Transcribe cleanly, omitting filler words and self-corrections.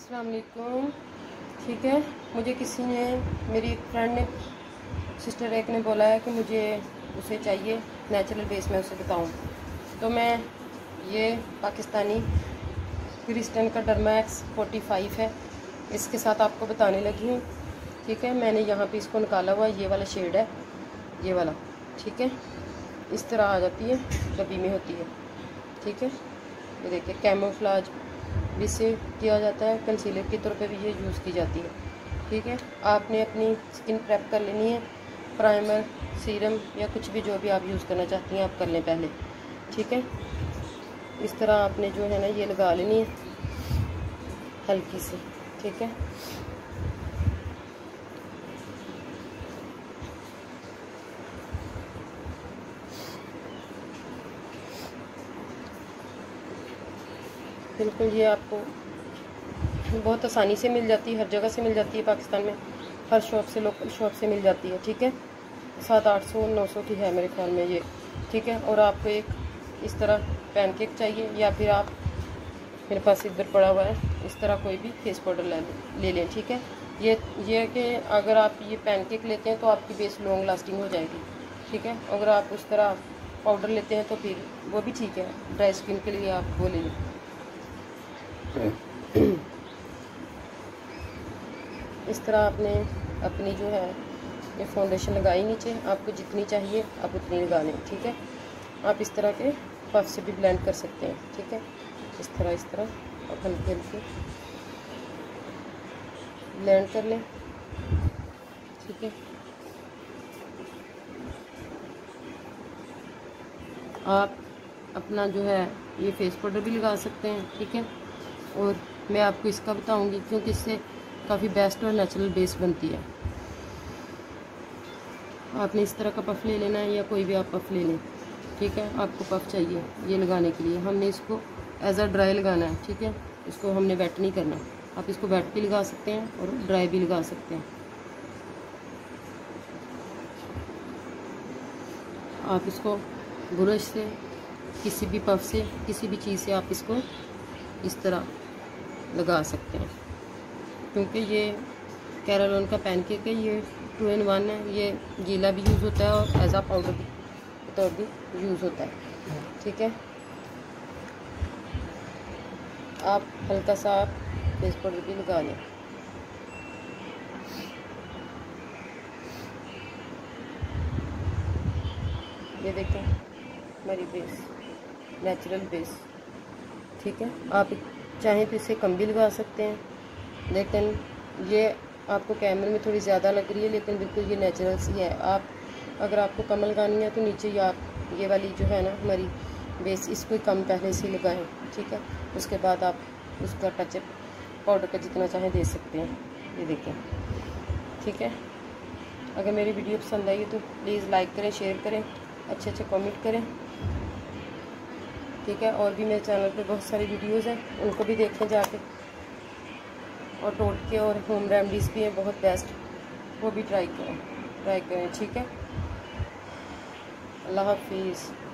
अस्सलाम वालेकुम। ठीक है, मुझे किसी ने, मेरी फ्रेंड ने, सिस्टर एक ने बोला है कि मुझे उसे चाहिए नेचुरल बेस में उसे बताऊं, तो मैं ये पाकिस्तानी क्रिस्टन का डर्मैक्स 45 है, इसके साथ आपको बताने लगी हूँ। ठीक है, मैंने यहाँ पे इसको निकाला हुआ, ये वाला शेड है, ये वाला। ठीक है, इस तरह आ जाती है, डब्बी में होती है। ठीक है, ये देखिए, कैमोफ्लाज भी से किया जाता है, कंसीलर के तौर पे भी ये यूज़ की जाती है। ठीक है, आपने अपनी स्किन प्रेप कर लेनी है, प्राइमर, सीरम या कुछ भी जो भी आप यूज़ करना चाहती हैं आप कर लें पहले। ठीक है, इस तरह आपने जो है ना ये लगा लेनी है हल्की सी। ठीक है, बिल्कुल ये आपको बहुत आसानी से मिल जाती है, हर जगह से मिल जाती है पाकिस्तान में, हर शॉप से, लोकल शॉप से मिल जाती है। ठीक है, 700-800-900 की है मेरे ख्याल में ये। ठीक है, और आपको एक इस तरह पैनकेक चाहिए, या फिर आप, मेरे पास इधर पड़ा हुआ है, इस तरह कोई भी फेस पाउडर ले लें। ठीक है, ये कि अगर आप ये पैनकेक लेते हैं तो आपकी बेस लॉन्ग लास्टिंग हो जाएगी। ठीक है, अगर आप उस तरह पाउडर लेते हैं तो फिर वो भी ठीक है, ड्राई स्किन के लिए आप वो ले लें। इस तरह आपने अपनी जो है ये फाउंडेशन लगाई नीचे, आपको जितनी चाहिए आप उतनी लगा लें। ठीक है, आप इस तरह के पफ से भी ब्लेंड कर सकते हैं। ठीक है, इस तरह और हल्के हल्के ब्लेंड कर लें। ठीक है, आप अपना जो है ये फेस पाउडर भी लगा सकते हैं। ठीक है, और मैं आपको इसका बताऊंगी क्योंकि इससे काफ़ी बेस्ट और नेचुरल बेस बनती है। आपने इस तरह का पफ ले लेना है, या कोई भी आप पफ ले लें। ठीक है, आपको पफ चाहिए ये लगाने के लिए, हमने इसको एज अ ड्राई लगाना है। ठीक है, इसको हमने वेट नहीं करना, आप इसको वेट भी लगा सकते हैं और ड्राई भी लगा सकते हैं। आप इसको ब्रश से, किसी भी पफ से, किसी भी चीज़ से आप इसको इस तरह लगा सकते हैं, क्योंकि ये कैरालोन का पैनकेक है, ये 2 in 1 है, ये गीला भी यूज़ होता है और एज आ पाउडर के तौर भी यूज़ होता है। ठीक है, आप हल्का सा आप फेस पाउडर भी लगा लें। ये देखें हमारी बेस, नेचुरल बेस। ठीक है, आप चाहें तो इसे कम भी लगा सकते हैं, लेकिन ये आपको कैमरे में थोड़ी ज़्यादा लग रही है, लेकिन बिल्कुल ये नेचुरल सी है। आप अगर आपको कम लगानी है तो नीचे या आप ये वाली जो है ना हमारी बेस, इसको कम पहले से लगाएं। ठीक है, उसके बाद आप उसका टचअप पाउडर का जितना चाहें दे सकते हैं। ये देखें। ठीक है, अगर मेरी वीडियो पसंद आई तो प्लीज़ लाइक करें, शेयर करें, अच्छे कमेंट करें। ठीक है, और भी मेरे चैनल पे बहुत सारी वीडियोस हैं, उनको भी देखें जाके, और टोटके और होम रेमडीज़ भी हैं बहुत बेस्ट, वो भी ट्राई करें। ठीक है, अल्लाह हाफिज़।